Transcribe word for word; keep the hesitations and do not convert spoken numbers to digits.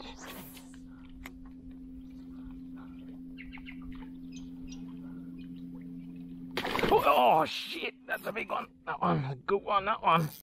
Oh, oh shit, that's a big one. That one, a good one, that one.